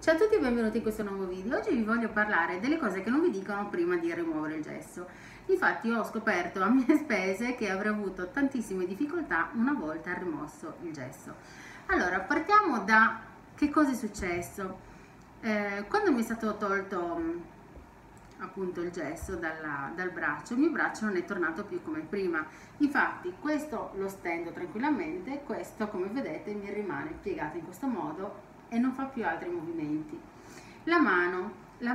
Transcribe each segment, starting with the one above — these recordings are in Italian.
Ciao a tutti e benvenuti in questo nuovo video. Oggi vi voglio parlare delle cose che non vi dicono prima di rimuovere il gesso. Infatti ho scoperto a mie spese che avrei avuto tantissime difficoltà una volta rimosso il gesso. Allora, partiamo da che cosa è successo. Quando mi è stato tolto appunto il gesso dal braccio, il mio braccio non è tornato più come prima. Infatti questo lo stendo tranquillamente, questo come vedete mi rimane piegato in questo modo e non fa più altri movimenti. La mano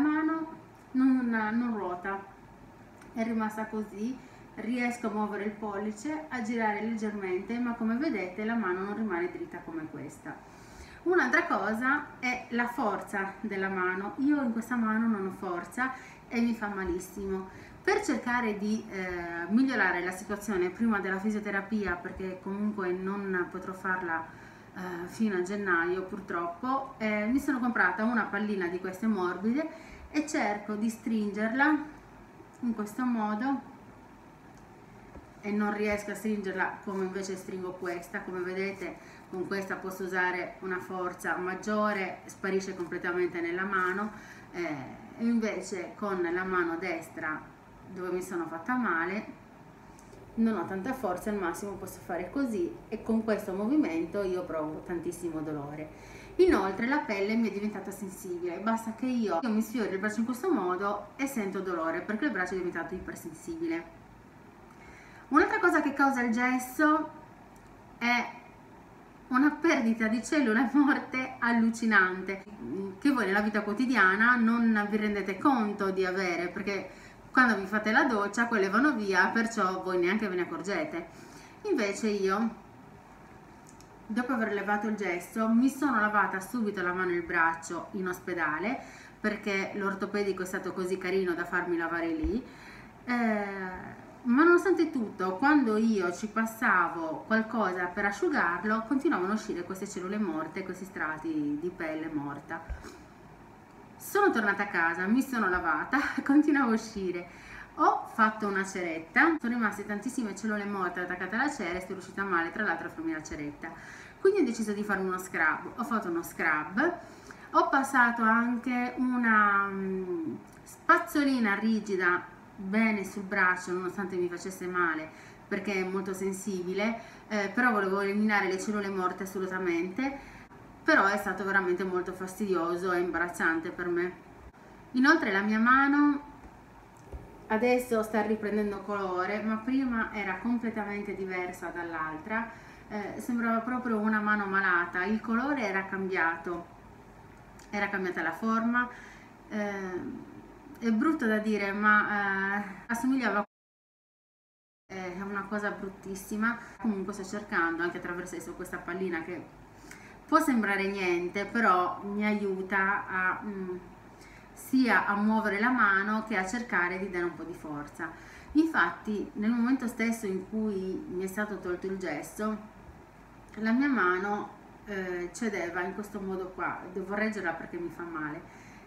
non ruota, è rimasta così. Riesco a muovere il pollice, a girare leggermente, ma come vedete la mano non rimane dritta come questa. Un'altra cosa è la forza della mano. Io in questa mano non ho forza e mi fa malissimo. Per cercare di migliorare la situazione prima della fisioterapia, perché comunque non potrò farla fino a gennaio purtroppo, mi sono comprata una pallina di queste morbide e cerco di stringerla in questo modo e non riesco a stringerla come invece stringo questa. Come vedete con questa posso usare una forza maggiore, sparisce completamente nella mano, e invece con la mano destra dove mi sono fatta male non ho tanta forza, al massimo posso fare così e con questo movimento io provo tantissimo dolore. Inoltre la pelle mi è diventata sensibile, basta che io mi sfiori il braccio in questo modo e sento dolore perché il braccio è diventato ipersensibile. Un'altra cosa che causa il gesso è una perdita di cellule morte allucinante che voi nella vita quotidiana non vi rendete conto di avere, perché quando vi fate la doccia quelle vanno via, perciò voi neanche ve ne accorgete. Invece io, dopo aver levato il gesso, mi sono lavata subito la mano e il braccio in ospedale perché l'ortopedico è stato così carino da farmi lavare lì, ma nonostante tutto quando io ci passavo qualcosa per asciugarlo continuavano a uscire queste cellule morte, questi strati di pelle morta. Sono tornata a casa, mi sono lavata, continuavo a uscire, ho fatto una ceretta, sono rimaste tantissime cellule morte attaccate alla cera e sono riuscita male tra l'altro a farmi la ceretta. Quindi ho deciso di farmi uno scrub, ho fatto uno scrub, ho passato anche una spazzolina rigida bene sul braccio nonostante mi facesse male perché è molto sensibile, però volevo eliminare le cellule morte assolutamente. Però è stato veramente molto fastidioso e imbarazzante per me. Inoltre la mia mano adesso sta riprendendo colore, ma prima era completamente diversa dall'altra, sembrava proprio una mano malata, il colore era cambiata la forma, è brutto da dire ma assomigliava a una cosa bruttissima. Comunque sto cercando anche attraverso questa pallina che può sembrare niente, però mi aiuta sia a muovere la mano che a cercare di dare un po' di forza. Infatti nel momento stesso in cui mi è stato tolto il gesso, la mia mano cedeva in questo modo qua, devo reggerla perché mi fa male,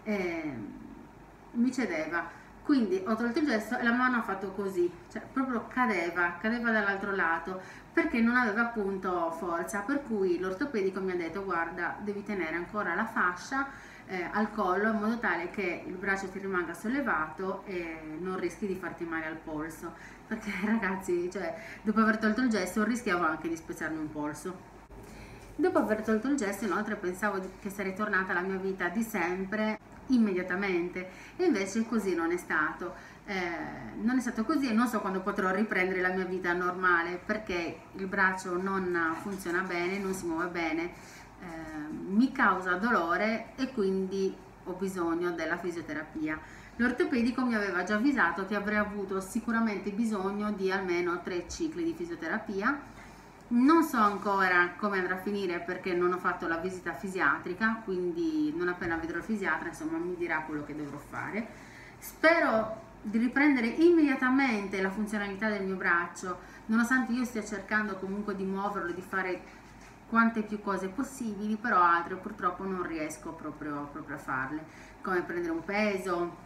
mi cedeva. Quindi ho tolto il gesso e la mano ha fatto così, cioè proprio cadeva dall'altro lato perché non aveva appunto forza, per cui l'ortopedico mi ha detto guarda devi tenere ancora la fascia al collo in modo tale che il braccio ti rimanga sollevato e non rischi di farti male al polso, perché ragazzi, cioè, dopo aver tolto il gesso rischiavo anche di spezzarmi un polso. Dopo aver tolto il gesso inoltre pensavo che sarei tornata alla mia vita di sempre immediatamente e invece così non è stato. Non è stato così e non so quando potrò riprendere la mia vita normale perché il braccio non funziona bene, non si muove bene, mi causa dolore e quindi ho bisogno della fisioterapia. L'ortopedico mi aveva già avvisato che avrei avuto sicuramente bisogno di almeno 3 cicli di fisioterapia. Non so ancora come andrà a finire perché non ho fatto la visita fisiatrica, quindi non appena vedrò il fisiatra insomma mi dirà quello che dovrò fare. Spero di riprendere immediatamente la funzionalità del mio braccio, nonostante io stia cercando comunque di muoverlo, di fare quante più cose possibili, però altre purtroppo non riesco proprio a farle, come prendere un peso,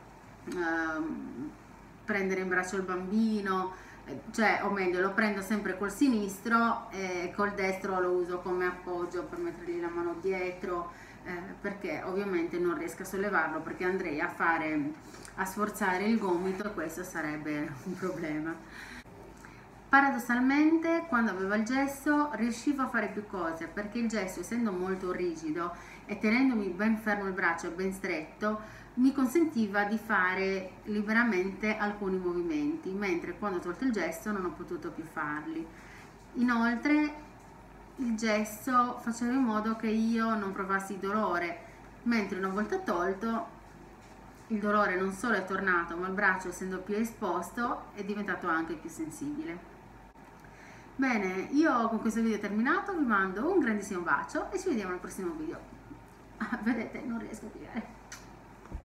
prendere in braccio il bambino, cioè o meglio lo prendo sempre col sinistro e col destro lo uso come appoggio per mettergli la mano dietro, perché ovviamente non riesco a sollevarlo, perché andrei a sforzare il gomito e questo sarebbe un problema. Paradossalmente, quando avevo il gesso riuscivo a fare più cose, perché il gesso, essendo molto rigido e tenendomi ben fermo il braccio e ben stretto, mi consentiva di fare liberamente alcuni movimenti, mentre quando ho tolto il gesso non ho potuto più farli. Inoltre il gesso faceva in modo che io non provassi dolore, mentre una volta tolto il dolore non solo è tornato, ma il braccio, essendo più esposto, è diventato anche più sensibile. Bene, io con questo video terminato, vi mando un grandissimo bacio e ci vediamo al prossimo video. Vedete, non riesco a piegare.